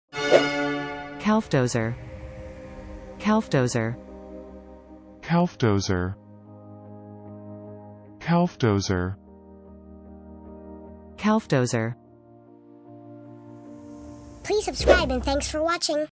calfdozer, calfdozer, calfdozer, calfdozer, calfdozer. Please subscribe and thanks for watching.